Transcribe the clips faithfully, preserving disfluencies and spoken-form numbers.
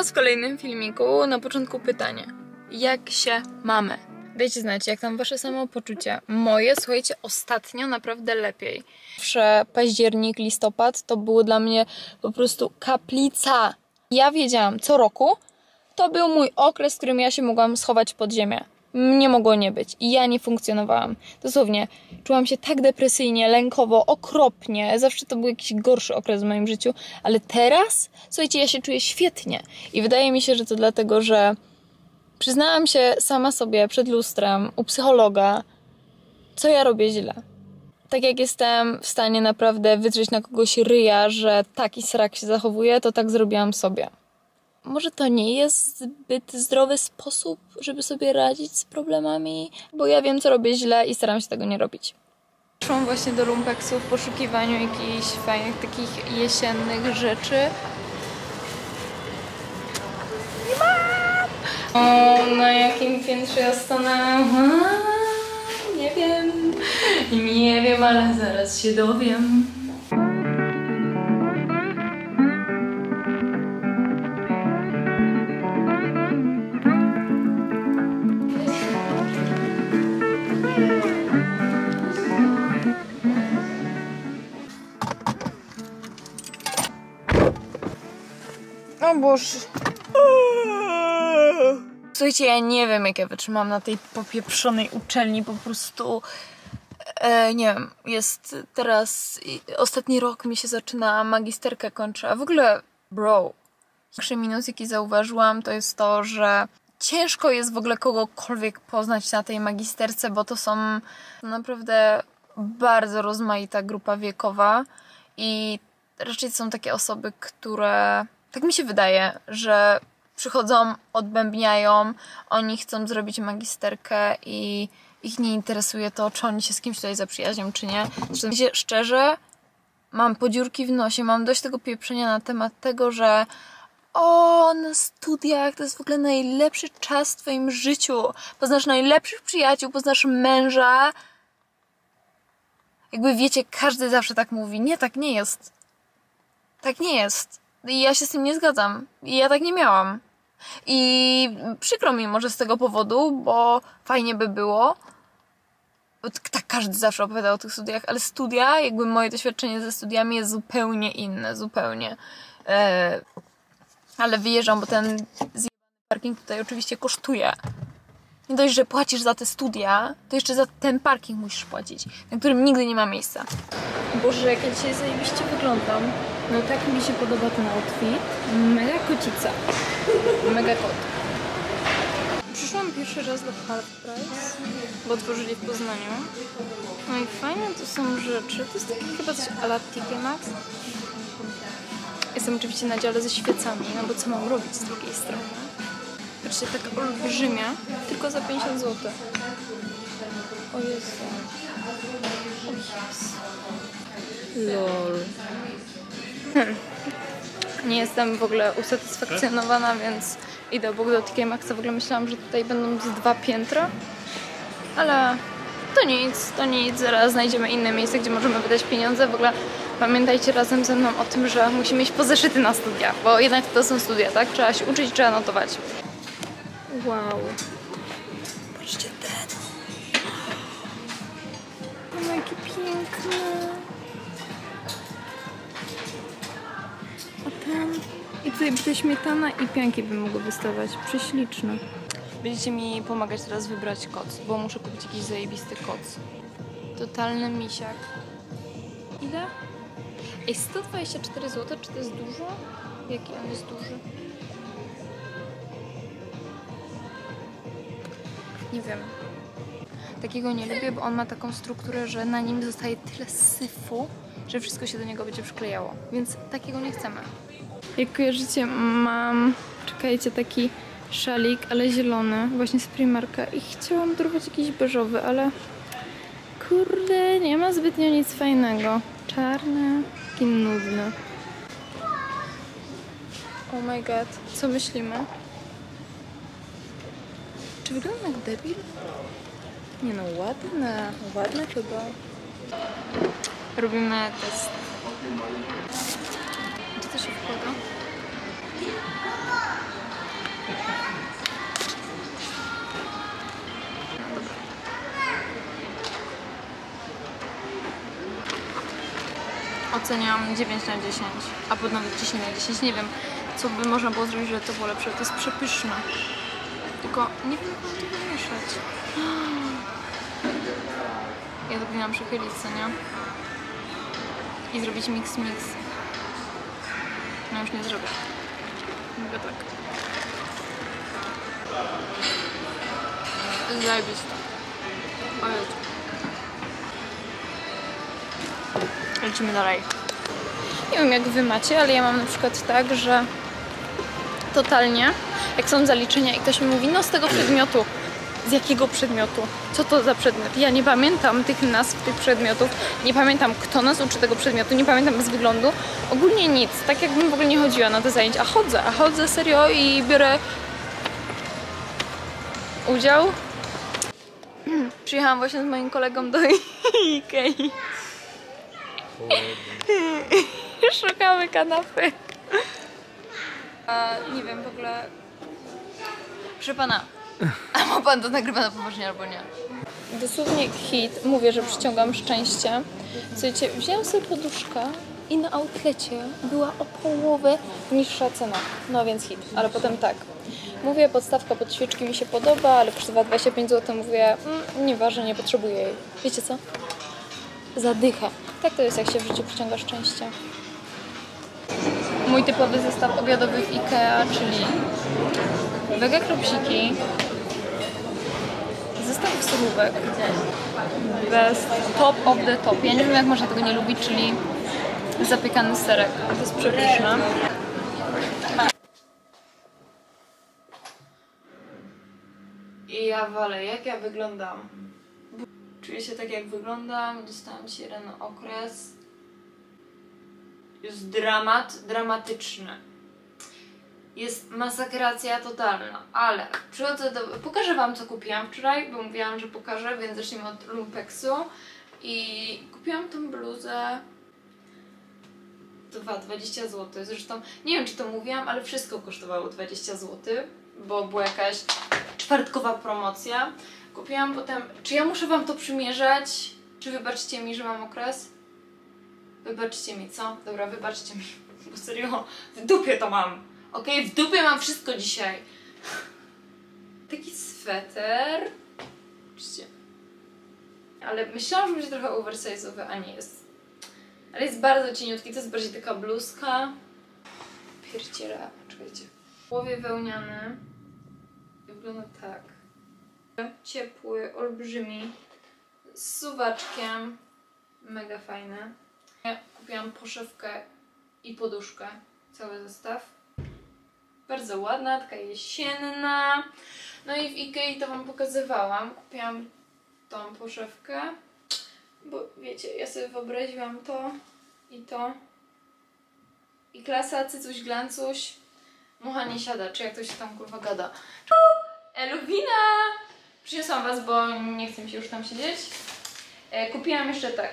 was w kolejnym filmiku. Na początku pytanie. Jak się mamy? Dajcie znać, jak tam wasze samopoczucie. Moje, słuchajcie, ostatnio naprawdę lepiej. Zawsze październik, listopad to było dla mnie po prostu kaplica. Ja wiedziałam, co roku to był mój okres, w którym ja się mogłam schować pod ziemię. Nie mogło nie być. I ja nie funkcjonowałam. Dosłownie, czułam się tak depresyjnie, lękowo, okropnie. Zawsze to był jakiś gorszy okres w moim życiu. Ale teraz, słuchajcie, ja się czuję świetnie. I wydaje mi się, że to dlatego, że przyznałam się sama sobie przed lustrem, u psychologa, co ja robię źle. Tak jak jestem w stanie naprawdę wydrzeć na kogoś ryja, że taki srak się zachowuje, to tak zrobiłam sobie. Może to nie jest zbyt zdrowy sposób, żeby sobie radzić z problemami, bo ja wiem, co robię źle i staram się tego nie robić. Szłam właśnie do Lumpeksu w poszukiwaniu jakichś fajnych, takich jesiennych rzeczy. Nie mam! O, na jakim piętrze ja stanę? Nie wiem. Nie wiem, ale zaraz się dowiem. O Boże. Słuchajcie, ja nie wiem, jak ja wytrzymam na tej popieprzonej uczelni, po prostu e, nie wiem, jest teraz ostatni rok mi się zaczyna, magisterkę kończę, a w ogóle bro, największy minus, jaki zauważyłam, to jest to, że ciężko jest w ogóle kogokolwiek poznać na tej magisterce, bo to są naprawdę bardzo rozmaita grupa wiekowa i raczej są takie osoby, które, tak mi się wydaje, że przychodzą, odbębniają, oni chcą zrobić magisterkę i ich nie interesuje to, czy oni się z kimś tutaj zaprzyjaźnią, czy nie. Zresztą, szczerze, mam podziurki w nosie, mam dość tego pieprzenia na temat tego, że o, na studiach to jest w ogóle najlepszy czas w twoim życiu. Poznasz najlepszych przyjaciół, poznasz męża. Jakby wiecie, każdy zawsze tak mówi. Nie, tak nie jest. Tak nie jest. I ja się z tym nie zgadzam. I ja tak nie miałam. I przykro mi może z tego powodu, bo fajnie by było. Tak każdy zawsze opowiada o tych studiach, ale studia, jakby moje doświadczenie ze studiami jest zupełnie inne, zupełnie. E, ale wyjeżdżam, bo ten zjebany parking tutaj oczywiście kosztuje. Nie dość, że płacisz za te studia, to jeszcze za ten parking musisz płacić, na którym nigdy nie ma miejsca. Boże, jak ja dzisiaj zajebiście wyglądam. No tak mi się podoba ten outfit. Mega kocica. Mega kot. Przyszłam pierwszy raz do Half Price, bo otworzyli w Poznaniu. No i fajne to są rzeczy. To jest taki chyba coś a la T K Maxx. Jestem oczywiście na dziale ze świecami, no bo co mam robić z drugiej strony? Patrzcie, tak olbrzymia, tylko za pięćdziesiąt złotych. O Jezu. O Jezu. Lol. Hmm. Nie jestem w ogóle usatysfakcjonowana, więc idę obok do T K Maxxa. W ogóle myślałam, że tutaj będą z dwa piętra. Ale to nic, to nic. Zaraz znajdziemy inne miejsce, gdzie możemy wydać pieniądze. W ogóle pamiętajcie razem ze mną o tym, że musimy iść po zeszyty na studia, bo jednak to są studia, tak? Trzeba się uczyć, trzeba notować. Wow. Patrzcie ten. O, jaki piękny. A ten... I tutaj te śmietana i pianki by mogły wystawać. Prześliczne. Będziecie mi pomagać teraz wybrać koc, bo muszę kupić jakiś zajebisty koc. Totalny misiak. Ile? Ej, sto dwadzieścia cztery złote, czy to jest dużo? Jaki on jest duży? Nie wiem. Takiego nie lubię, bo on ma taką strukturę, że na nim zostaje tyle syfu, że wszystko się do niego będzie przyklejało. Więc takiego nie chcemy. Jak kojarzycie, mam, czekajcie, taki szalik, ale zielony, właśnie z Primarka i chciałam dorwać jakiś beżowy, ale kurde, nie ma zbytnio nic fajnego. Czarny, taki nudny. Oh my god, co myślimy? Czy wygląda jak debil? Nie no, ładne, ładne chyba. Robimy test. Gdzie to się wkłada? Oceniam dziewięć na dziesięć, a potem nawet dziesięć na dziesięć. Nie wiem, co by można było zrobić, żeby to było lepsze. To jest przepyszne. Tylko nie wiem, jak mam to wymieszać. Ja to powinnam przechylić, co nie? I zrobić mix mix. No już nie zrobię. Mogę tak. Zajebiste. Ojej. Lecimy dalej. Nie wiem, jak wy macie, ale ja mam na przykład tak, że totalnie, jak są zaliczenia i ktoś mi mówi, no z tego przedmiotu. Z jakiego przedmiotu? Co to za przedmiot? Ja nie pamiętam tych nazw tych przedmiotów, nie pamiętam, kto nas uczy tego przedmiotu, nie pamiętam z wyglądu. Ogólnie nic, tak jakbym w ogóle nie chodziła na te zajęcia. A chodzę, a chodzę serio i biorę udział. Przyjechałam właśnie z moim kolegą do Ikei. Szukamy kanapy. A, nie wiem, w ogóle... Proszę pana, a ma pan to nagrywa na poważnie albo nie? Dosłownie hit. Mówię, że przyciągam szczęście. Słuchajcie, wzięłam sobie poduszkę i na outlecie była o połowę niższa cena. No więc hit, ale potem tak. Mówię, podstawka pod świeczki mi się podoba, ale kosztowała dwadzieścia pięć złotych. Mówię, mm, nieważne, nie potrzebuję jej. Wiecie co? Zadychę. Tak to jest, jak się w życiu przyciąga szczęście. Mój typowy zestaw obiadowy w Ikea, czyli wege krupsiki, zestaw surówek, bez top of the top. Ja nie wiem, jak można tego nie lubić, czyli zapiekany serek. To jest przepyszne. I ja walę, jak ja wyglądam. Czuję się tak, jak wyglądam. Dostałam ci jeden okres. Jest dramat, dramatyczny. Jest masakracja totalna, ale przychodzę do... Pokażę wam, co kupiłam wczoraj, bo mówiłam, że pokażę, więc zacznijmy od lumpeksu. I kupiłam tą bluzę dwadzieścia złotych. Zresztą nie wiem, czy to mówiłam, ale wszystko kosztowało dwadzieścia złotych, bo była jakaś czwartkowa promocja. Kupiłam potem... Czy ja muszę wam to przymierzać? Czy wybaczcie mi, że mam okres? Wybaczcie mi, co? Dobra, wybaczcie mi, bo serio, w dupie to mam. Okej, okay? W dupie mam wszystko dzisiaj. Taki sweter. Oczywiście. Ale myślałam, że będzie trochę oversize'owy, a nie jest. Ale jest bardzo cieniutki, to jest bardziej taka bluzka. Pierdziela, czekajcie. W połowie wełniany. Wygląda tak. Ciepły, olbrzymi. Z suwaczkiem. Mega fajny. Ja kupiłam poszewkę i poduszkę. Cały zestaw. Bardzo ładna, taka jesienna. No i w Ikei to wam pokazywałam. Kupiłam tą poszewkę. Bo wiecie, ja sobie wyobraziłam to i to. I klasa, cycuś, glancuś. Mucha nie siada, czy jak to się tam kurwa gada. Eluwina! Przyniosłam was, bo nie chcę mi się już tam siedzieć. E, kupiłam jeszcze tak.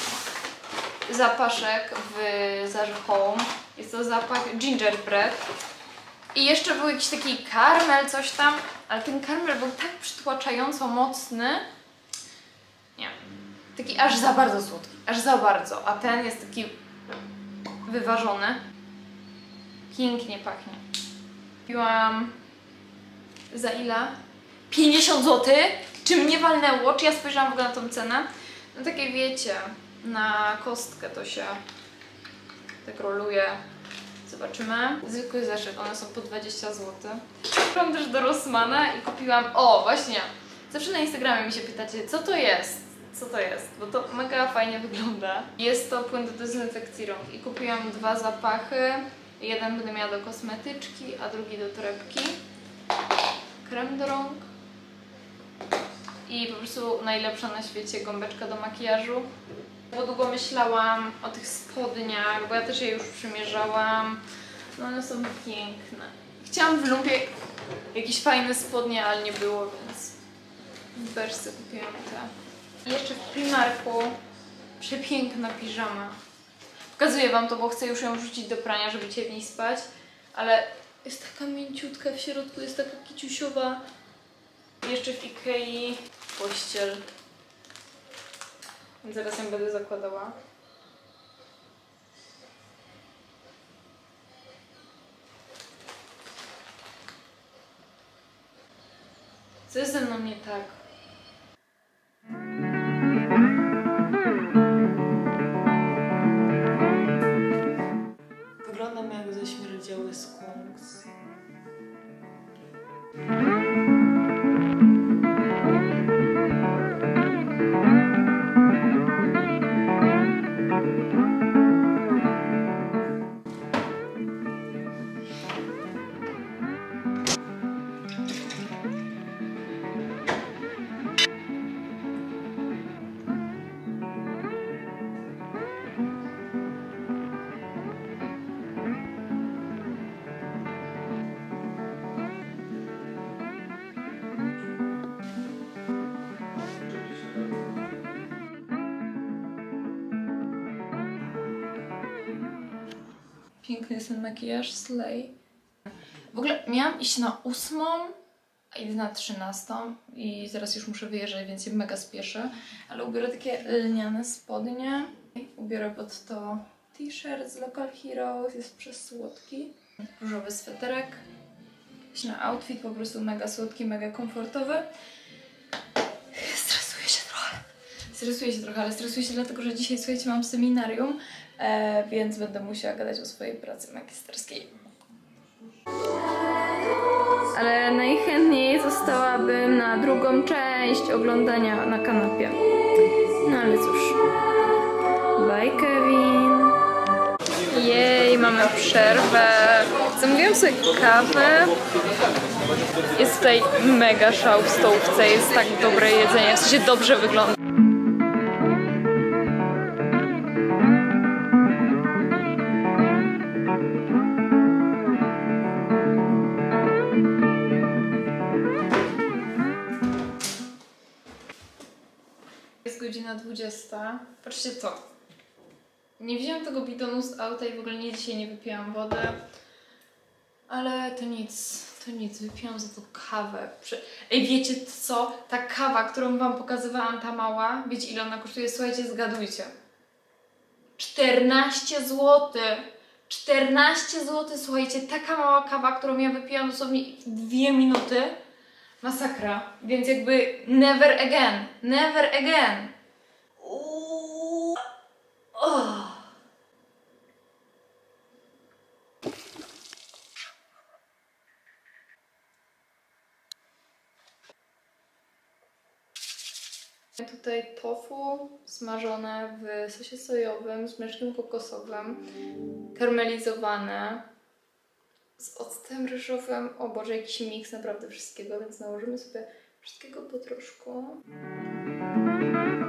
Zapaszek w Zarze Home. Jest to zapach gingerbread. I jeszcze był jakiś taki karmel, coś tam. Ale ten karmel był tak przytłaczająco mocny. Nie. Taki aż za bardzo słodki. Aż za bardzo. A ten jest taki wyważony. Pięknie pachnie. Kupiłam za ile? pięćdziesiąt złotych? Czy mnie walnęło? Czy ja spojrzałam w ogóle na tą cenę? No takie wiecie, na kostkę to się tak roluje. Zobaczymy. Zwykły zeszyt, one są po dwadzieścia złotych. Kupiłam też do Rossmana i kupiłam... O, właśnie! Zawsze na Instagramie mi się pytacie, co to jest? Co to jest? Bo to mega fajnie wygląda. Jest to płyn do dezynfekcji rąk i kupiłam dwa zapachy. Jeden będę miała do kosmetyczki, a drugi do torebki. Krem do rąk. I po prostu najlepsza na świecie gąbeczka do makijażu. Bo długo myślałam o tych spodniach, bo ja też je już przymierzałam. No one są piękne. Chciałam w lumpie jakieś fajne spodnie, ale nie było, więc w Berszce kupiłam te. I jeszcze w Primarku przepiękna piżama. Pokazuję wam to, bo chcę już ją rzucić do prania, żeby cię w niej spać. Ale Jest taka mięciutka, w środku jest taka kiciusiowa. Jeszcze w Ikei pościel. Zaraz ją będę zakładała. Co jest ze mną nie tak? Wyglądam jak ześmierdziały skunks. Piękny jest ten makijaż, slay. W ogóle miałam iść na ósmą, a idę na trzynastą i zaraz już muszę wyjeżdżać, więc się mega spieszę. Ale ubiorę takie lniane spodnie. Ubiorę pod to t-shirt z Local Heroes, jest przesłodki. Różowy sweterek. Na outfit po prostu mega słodki, mega komfortowy. Stresuję się trochę. Stresuję się trochę, ale stresuję się dlatego, że dzisiaj, słuchajcie, mam seminarium, e, więc będę musiała gadać o swojej pracy magisterskiej. Ale najchętniej zostałabym na drugą część oglądania na kanapie. No ale cóż. Bye, Kevin. Jej, mamy przerwę. Zamówiłam sobie kawę. Jest tutaj mega szał w stołówce, jest tak dobre jedzenie, w sensie dobrze wygląda. Jest godzina dwudziesta. Patrzcie to. Nie wzięłam tego bidonu z auta i w ogóle nie dzisiaj nie wypiłam wody. Ale to nic, to nic, wypiłam za to kawę. Ej, wiecie co? Ta kawa, którą wam pokazywałam, ta mała, wiecie ile ona kosztuje? Słuchajcie, zgadujcie. czternaście złotych! czternaście złotych, słuchajcie, taka mała kawa, którą ja wypiłam dosłownie w dwie minuty. Masakra. Więc jakby never again. Never again. Uuu. Oh. Tutaj tofu smażone w sosie sojowym z mleczkiem kokosowym, karmelizowane z octem ryżowym. O Boże, jakiś miks naprawdę wszystkiego, więc nałożymy sobie wszystkiego po troszku.